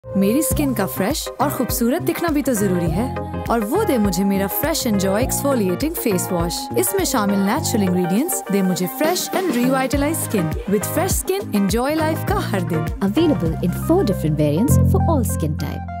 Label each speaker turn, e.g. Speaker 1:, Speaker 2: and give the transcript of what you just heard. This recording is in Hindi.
Speaker 1: मेरी स्किन का फ्रेश और खूबसूरत दिखना भी तो जरूरी है, और वो दे मुझे मेरा fresh enjoy exfoliating face wash. इसमें शामिल नेचुरल इंग्रेडिएंट्स दे मुझे fresh and revitalize skin. With fresh skin enjoy life का हर दिन।
Speaker 2: Available in 4 different variants for all skin type.